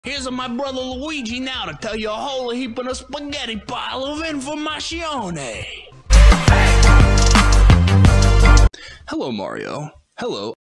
Here's my brother Luigi now to tell you a whole heap of a spaghetti pile of information. Hello, Mario. Hello.